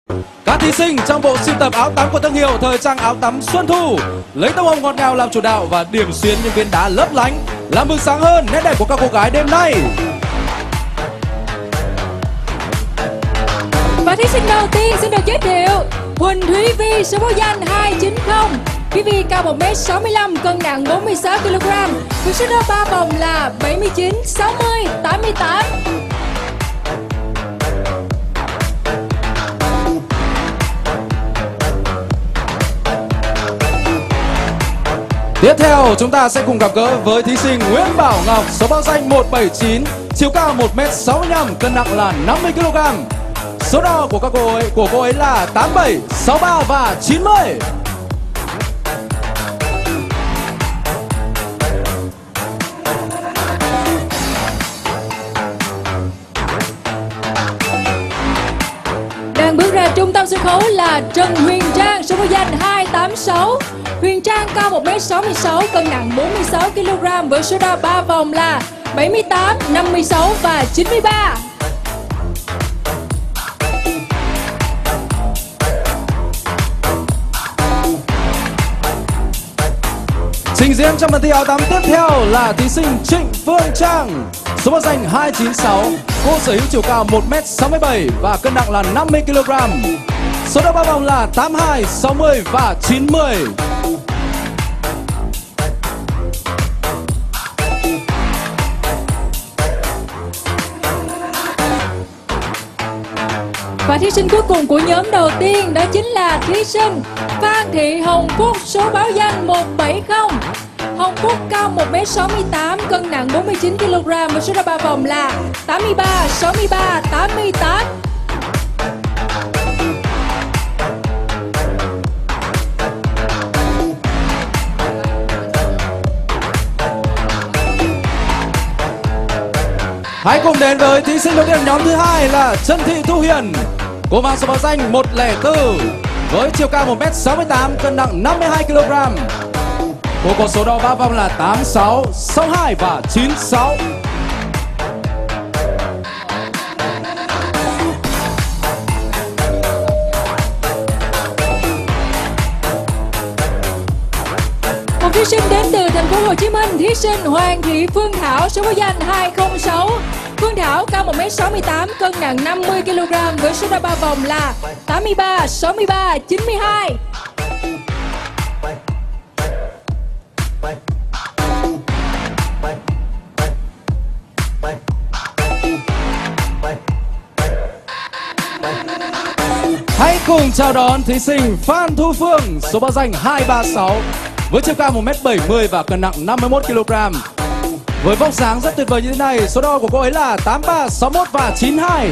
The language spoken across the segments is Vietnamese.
Các thí sinh trong bộ sưu tập áo tắm của thương hiệu thời trang áo tắm Xuân Thu lấy tông hồng ngọt ngào làm chủ đạo và điểm xuyến những viên đá lấp lánh làm bừng sáng hơn nét đẹp của các cô gái đêm nay. Và thí sinh đầu tiên xin được giới thiệu Huỳnh Thúy Vi, số báo danh 290. Thúy Vi cao 1m65, cân nặng 46kg, với số đo 3 vòng là 79, 60, 88. Tiếp theo chúng ta sẽ cùng gặp gỡ với thí sinh Nguyễn Bảo Ngọc, số báo danh 179, chiều cao 1m65, cân nặng là 50kg. Số đo của cô ấy là 87, 63 và 90. Đang bước ra trung tâm sân khấu là Trần Huyền Trang, số báo danh 286. Huyền Trang cao 1m66, cân nặng 46kg, với số đo 3 vòng là 78, 56 và 93. Trình diễn trong phần thi áo tắm tiếp theo là thí sinh Trịnh Phương Trang, số báo danh 296. Cô sở hữu chiều cao 1m67 và cân nặng là 50kg. Số đo 3 vòng là 82, 60 và 90. Và thí sinh cuối cùng của nhóm đầu tiên đó chính là thí sinh Phan Thị Hồng Phúc, số báo danh 170. Hồng Phúc cao 1m68, cân nặng 49kg, với số đo 3 vòng là 83, 63, 88. Hãy cùng đến với thí sinh đầu tiên nhóm thứ hai là Trần Thị Thu Hiền. Cô mang số báo danh 104 với chiều cao 1m68, cân nặng 52kg. Cô có số đo 3 vòng là 86, 62 và 96. Một thí sinh đến từ thành phố Hồ Chí Minh, thí sinh Hoàng Thị Phương Thảo, số báo danh 206. Phương Thảo cao 1m68, cân nặng 50kg, với số đo 3 vòng là 83, 63, 92. Hãy cùng chào đón thí sinh Phan Thu Phương, số báo danh 236 với chiều cao 1m70 và cân nặng 51kg. Với vóc dáng rất tuyệt vời như thế này, số đo của cô ấy là 83, 61 và 92.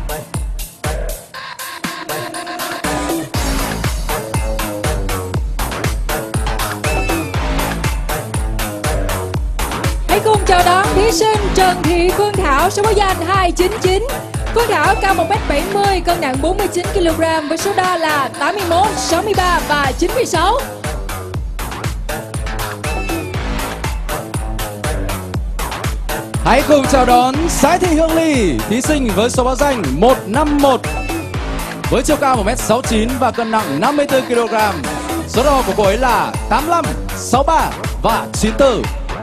Hãy cùng chào đón thí sinh Trần Thị Phương Thảo, số báo danh 299. Phương Thảo cao 1m70, cân nặng 49kg, với số đo là 81, 63 và 96. Hãy cùng chào đón Sái Thị Hương Ly, thí sinh với số báo danh 151 với chiều cao 1m69 và cân nặng 54kg. Số đo của cô ấy là 85, 63 và 94.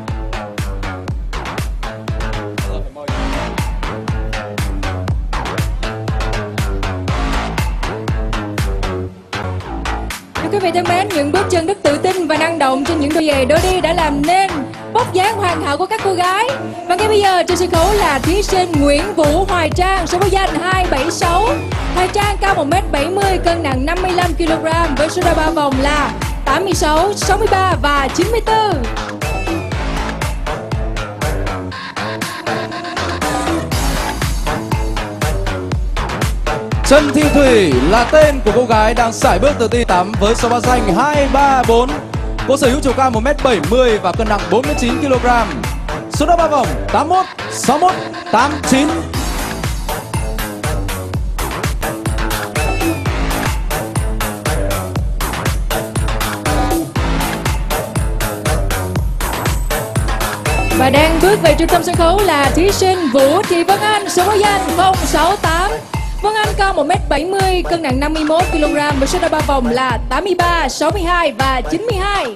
Quý vị thân mến, những bước chân rất tự tin và năng động trên những đôi giày đôi đi đã làm nên vóc dáng hoàn hảo của các cô gái. Và ngay bây giờ trên sân khấu là thí sinh Nguyễn Vũ Hoài Trang, số báo danh 276. Hoài Trang cao 1m70, cân nặng 55kg, với số đo 3 vòng là 86, 63 và 94. Trần Thị Thủy là tên của cô gái đang sải bước từ đi tắm với số báo danh 234. Cô sở hữu chiều cao 1m70 và cân nặng 49kg. Số đo 3 vòng 81, 61, 89. Và đang bước về trung tâm sân khấu là thí sinh Vũ Thị Vân Anh, số báo danh 068. Vân Anh cao 1m70, cân nặng 51 kg với số đo 3 vòng là 83, 62 và 92.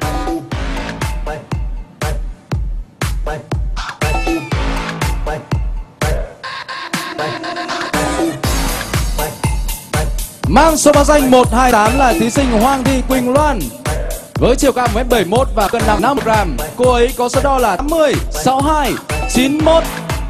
Mang số báo danh 128 là thí sinh Hoàng Thị Quỳnh Loan. Với chiều cao 1m71 và cân nặng 50 g, cô ấy có số đo là 80, 62, 91.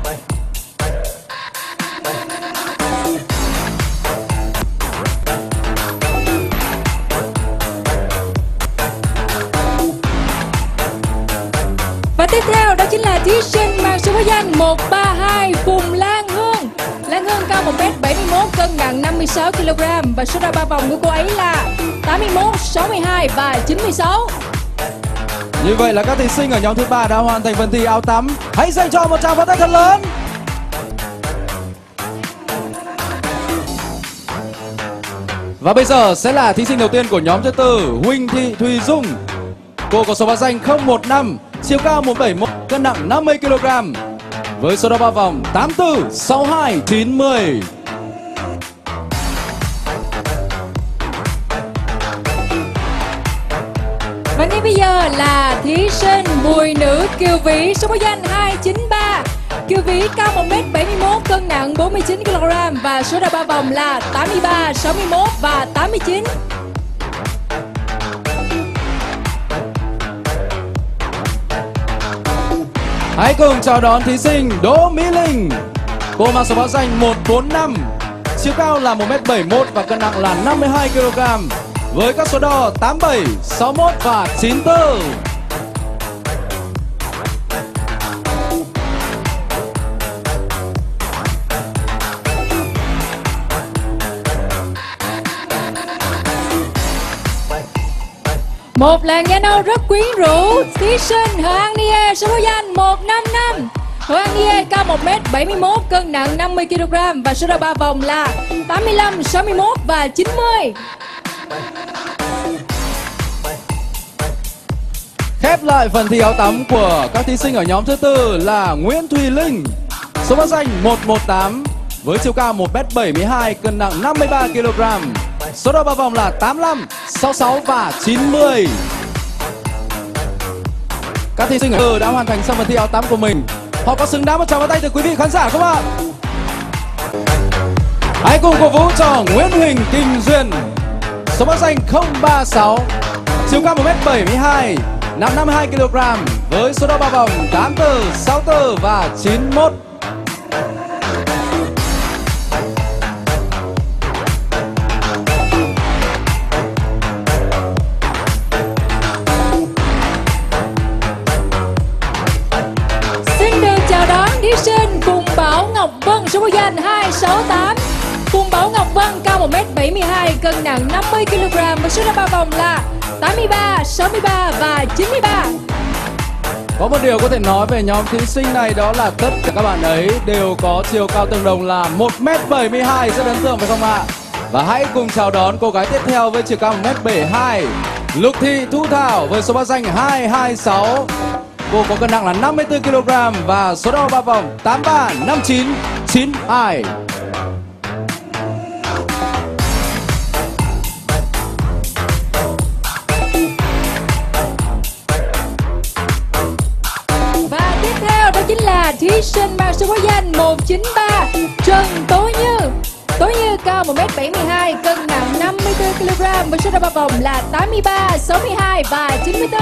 Và tiếp theo đó chính là thí sinh mang số báo danh 132 Phùng Lan Hương. Lan Hương cao 1m71, cân nặng 56 kg và số đo 3 vòng của cô ấy là 81, 62 và 96. Như vậy là các thí sinh ở nhóm thứ 3 đã hoàn thành phần thi áo tắm. Hãy dành cho một tràng pháo tay thật lớn. Và bây giờ sẽ là thí sinh đầu tiên của nhóm thứ 4, Huỳnh Thị Thùy Dung. Cô có số báo danh 015, chiều cao 171, cân nặng 50 kg. Với số đo 3 vòng 84, 62, 90. Và ngay bây giờ là thí sinh Bùi Nữ Kiều Vĩ, số báo danh 293. Kiều Vĩ cao 1m71, cân nặng 49 kg và số đo 3 vòng là 83, 61 và 89. Hãy cùng chào đón thí sinh Đỗ Mỹ Linh. Cô mang số báo danh 145, chiều cao là 1m71 và cân nặng là 52 kg. Với các số đo 87, 61 và 94. Một làn da nâu rất quyến rũ, thí sinh Hờ An Nie, số báo danh 155. Hờ An Nie cao 1m71, cân nặng 50 kg và số đo 3 vòng là 85, 61 và 90. Khép lại phần thi áo tắm của các thí sinh ở nhóm thứ 4 là Nguyễn Thùy Linh. Số báo danh 118 với chiều cao 1m72, cân nặng 53 kg. Số đo 3 vòng là 85, 66 và 90. Các thí sinh ở đã hoàn thành xong phần thi áo tắm của mình. Họ có xứng đáng một tràng pháo tay từ quý vị khán giả không ạ? Hãy cùng cổ vũ cho Nguyễn Huỳnh Kim Duyên. Số báo danh 036, chiều cao 1m72, nặng 52 kg với số đo 3 vòng 84, 64 và 91. Xin được chào đón thí sinh Phùng Bảo Ngọc Vân, số báo danh 268. Phùng Bảo Ngọc Vân cao 1m72, cân nặng 50 kg và số đo 3 vòng là 83, 63 và 93. Có một điều có thể nói về nhóm thí sinh này, đó là tất cả các bạn ấy đều có chiều cao tương đồng là 1m72, rất ấn tượng phải không ạ? Và hãy cùng chào đón cô gái tiếp theo với chiều cao 1m72, Lục Thị Thu Thảo với số báo danh 226. Cô có cân nặng là 54 kg và số đo 3 vòng 83, 59, 92. Và tiếp theo đó chính là thí sinh mang số báo danh 193 Trần Tố Như. Tố Như cao 1m72, cân nặng 54 kg với số đo 3 vòng là 83, 62 và 94.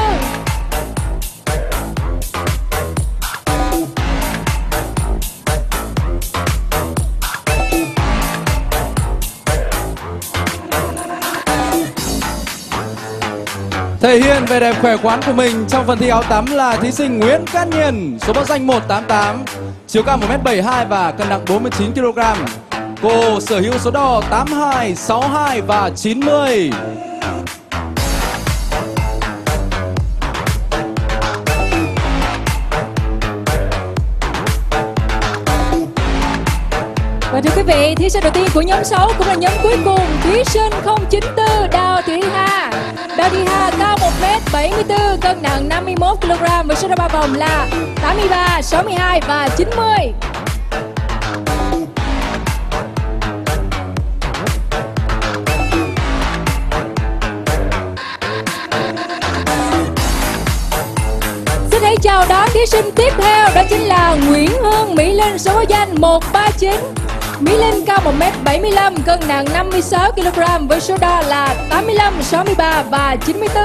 Thể hiện vẻ đẹp khỏe khoắn của mình trong phần thi áo tắm là thí sinh Nguyễn Cát Nhiên, số báo danh 188, chiều cao 1m72 và cân nặng 49 kg. Cô sở hữu số đo 82, 62 và 90. Và thưa quý vị, thí sinh đầu tiên của nhóm 6 cũng là nhóm cuối cùng, thí sinh 094 Đào Thị Hà. Đào Thị Hà cao 1m74, cân nặng 51 kg với số đo 3 vòng là 83, 62 và 90. thí sinh tiếp theo đó chính là Nguyễn Hương Mỹ Linh, số báo danh 139. Mỹ Linh cao 1m75, cân nặng 56kg với số đo là 85, 63 và 94.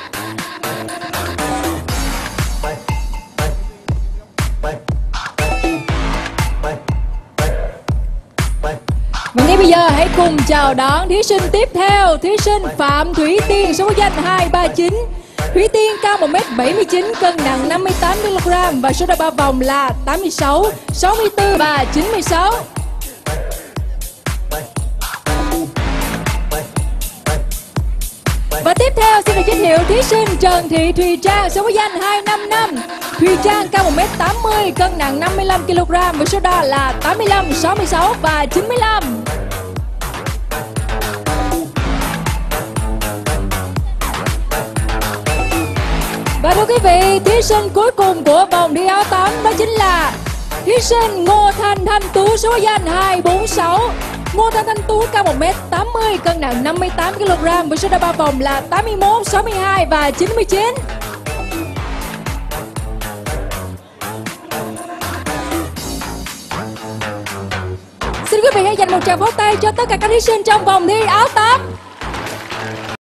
Và ngay bây giờ hãy cùng chào đón thí sinh tiếp theo, thí sinh Phạm Thủy Tiên, số báo danh 239. Thủy Tiên cao 1m79, cân nặng 58kg và số đo 3 vòng là 86, 64 và 96. Và tiếp theo xin được giới thiệu thí sinh Trần Thị Thùy Trang, số báo danh 255. Thùy Trang cao 1m80, cân nặng 55kg với số đo là 85, 66 và 95. Và thưa quý vị, thí sinh cuối cùng của vòng thi áo tắm đó chính là thí sinh Ngô Thanh Thanh Tú, số báo danh 246. Ngô Thanh Thanh Tú cao 1m80, cân nặng 58kg với số đo 3 vòng là 81, 62 và 99. Xin quý vị hãy dành một tràng pháo tay cho tất cả các thí sinh trong vòng thi áo tắm.